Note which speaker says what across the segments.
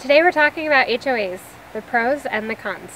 Speaker 1: Today we're talking about HOAs, the pros and the cons.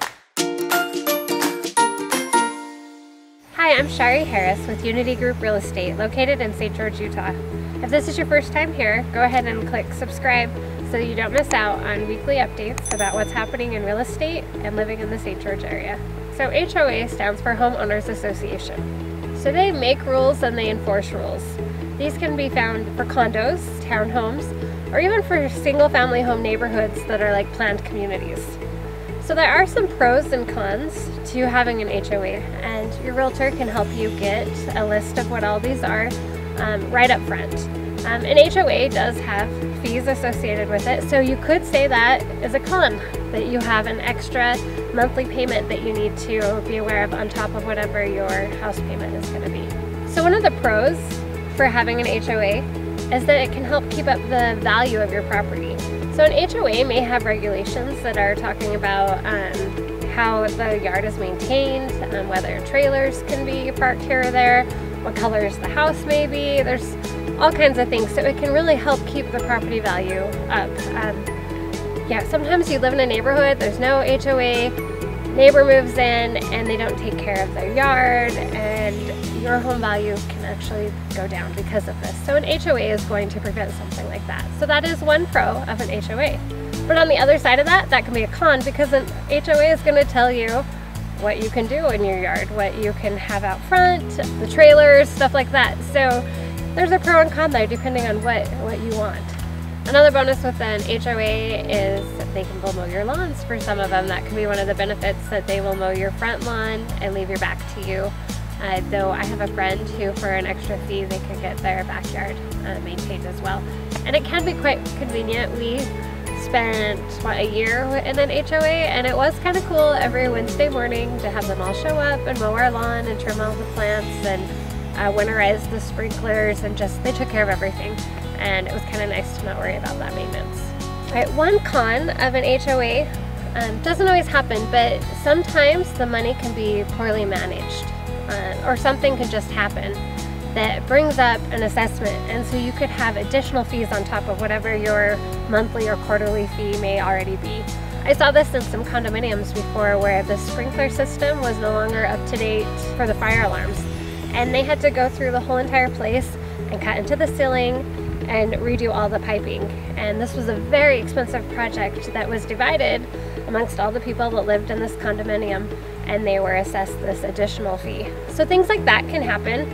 Speaker 1: Hi, I'm Shari Harris with Unity Group Real Estate, located in St. George, Utah. If this is your first time here, go ahead and click subscribe so you don't miss out on weekly updates about what's happening in real estate and living in the St. George area. So HOA stands for Homeowners Association. So they make rules and they enforce rules. These can be found for condos, townhomes, or even for single-family home neighborhoods that are like planned communities. So there are some pros and cons to having an HOA, and your realtor can help you get a list of what all these are right up front. An HOA does have fees associated with it, so you could say that is a con, that you have an extra monthly payment that you need to be aware of on top of whatever your house payment is going to be. So one of the pros for having an HOA is that it can help keep up the value of your property. So an HOA may have regulations that are talking about how the yard is maintained, whether trailers can be parked here or there, what colors the house may be. There's all kinds of things, so it can really help keep the property value up. Yeah, sometimes you live in a neighborhood, there's no HOA, neighbor moves in and they don't take care of their yard, and your home value can actually go down because of this. So an HOA is going to prevent something like that. So that is one pro of an HOA. But on the other side of that, that can be a con, because an HOA is going to tell you what you can do in your yard, what you can have out front, the trailers, stuff like that. So there's a pro and con there depending on what you want. Another bonus with an HOA is they can mow your lawns for some of them. That can be one of the benefits, that they will mow your front lawn and leave your back to you. Though I have a friend who, for an extra fee, they can get their backyard maintained as well. And it can be quite convenient. We spent a year in an HOA, and it was kind of cool every Wednesday morning to have them all show up and mow our lawn and trim all the plants and winterize the sprinklers, and just they took care of everything. And it was kind of nice to not worry about that maintenance. All right, one con of an HOA doesn't always happen, but sometimes the money can be poorly managed, or something can just happen that brings up an assessment, and so you could have additional fees on top of whatever your monthly or quarterly fee may already be. I saw this in some condominiums before, where the sprinkler system was no longer up to date for the fire alarms, and they had to go through the whole entire place and cut into the ceiling and redo all the piping. And this was a very expensive project that was divided amongst all the people that lived in this condominium, and they were assessed this additional fee. So things like that can happen.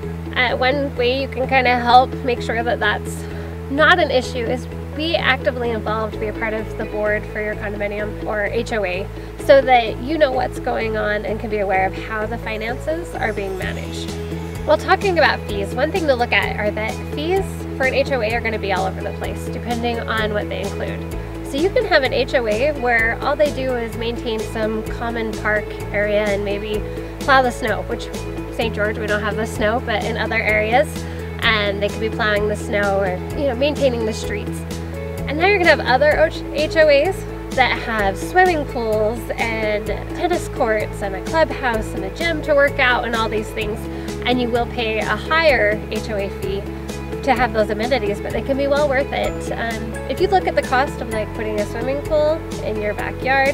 Speaker 1: One way you can kind of help make sure that that's not an issue is be actively involved, be a part of the board for your condominium or HOA, so that you know what's going on and can be aware of how the finances are being managed. While talking about fees, one thing to look at are that fees for an HOA are going to be all over the place depending on what they include. So you can have an HOA where all they do is maintain some common park area and maybe plow the snow, which St. George we don't have the snow, but in other areas, and they could be plowing the snow or maintaining the streets. And now you're going to have other HOAs that have swimming pools and tennis courts and a clubhouse and a gym to work out and all these things, and you will pay a higher HOA fee to have those amenities, but they can be well worth it. If you look at the cost of like putting a swimming pool in your backyard,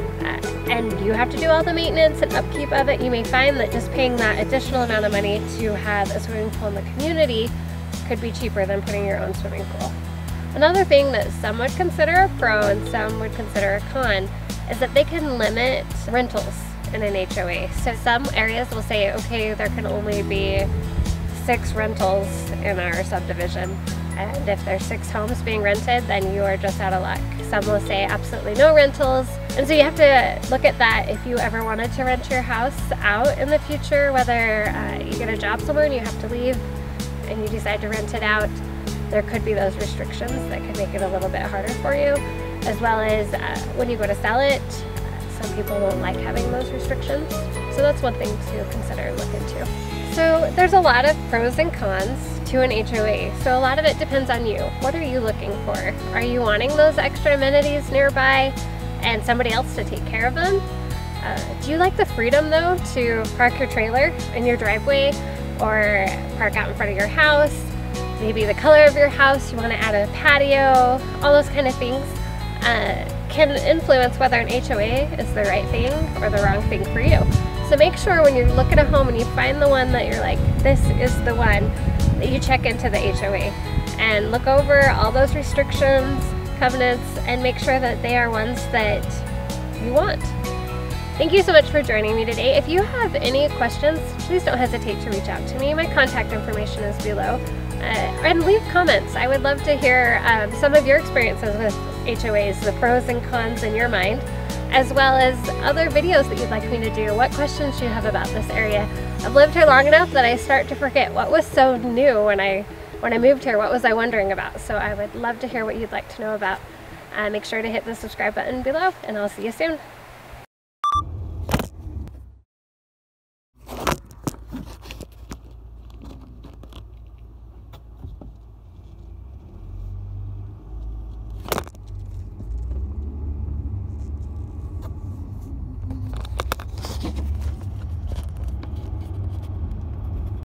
Speaker 1: and you have to do all the maintenance and upkeep of it, you may find that just paying that additional amount of money to have a swimming pool in the community could be cheaper than putting your own swimming pool. Another thing that some would consider a pro and some would consider a con is that they can limit rentals in an HOA. So some areas will say, okay, there can only be 6 rentals in our subdivision, and if there's 6 homes being rented, then you are just out of luck. Some will say absolutely no rentals, and so you have to look at that if you ever wanted to rent your house out in the future, whether you get a job somewhere and you have to leave and you decide to rent it out. There could be those restrictions that could make it a little bit harder for you, as well as when you go to sell it, some people don't like having those restrictions. So that's one thing to consider and look into. So there's a lot of pros and cons to an HOA. So a lot of it depends on you. What are you looking for? Are you wanting those extra amenities nearby and somebody else to take care of them? Do you like the freedom though to park your trailer in your driveway or park out in front of your house? Maybe the color of your house, you want to add a patio, all those kind of things. can influence whether an HOA is the right thing or the wrong thing for you. So make sure when you look at a home and you find the one that you're like, this is the one, that you check into the HOA and look over all those restrictions, covenants, and make sure that they are ones that you want. Thank you so much for joining me today. If you have any questions, please don't hesitate to reach out to me. My contact information is below. And leave comments. I would love to hear some of your experiences with HOAs, the pros and cons in your mind, as well as other videos that you'd like me to do. What questions do you have about this area? I've lived here long enough that I start to forget what was so new when I moved here. What was I wondering about? So I would love to hear what you'd like to know about. Make sure to hit the subscribe button below, and I'll see you soon.